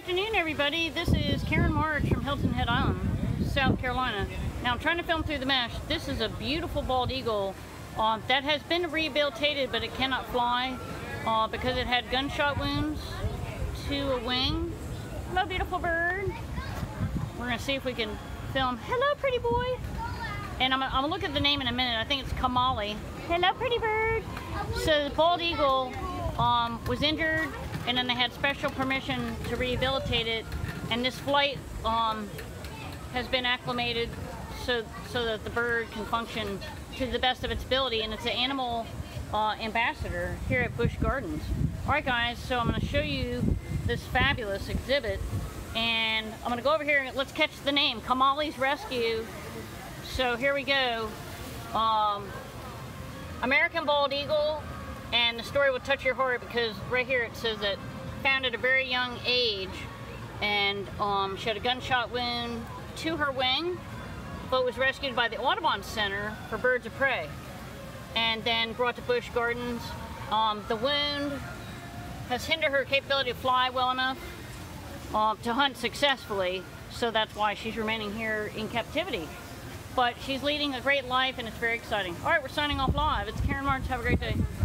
afternoon, everybody. This is Karen March from Hilton Head Island, South Carolina. Now I'm trying to film through the mesh. This is a beautiful bald eagle that has been rehabilitated, but it cannot fly because it had gunshot wounds to a wing. Hello, beautiful bird. We're gonna see if we can film. Hello, pretty boy. And I'm gonna look at the name in a minute. I think it's Kamali. Hello, pretty bird. So the bald eagle was injured, and then they had special permission to rehabilitate it, and this flight has been acclimated so that the bird can function to the best of its ability, and it's an animal ambassador here at Busch Gardens. Alright guys, so I'm going to show you this fabulous exhibit, and I'm going to go over here and let's catch the name, Kamali's Rescue. So here we go. American bald eagle. And the story will touch your heart because right here it says that found at a very young age, and she had a gunshot wound to her wing, but was rescued by the Audubon Center for Birds of Prey and then brought to Busch Gardens. The wound has hindered her capability to fly well enough to hunt successfully, so that's why she's remaining here in captivity. But she's leading a great life and it's very exciting. All right, we're signing off live. It's Karen March. Have a great day.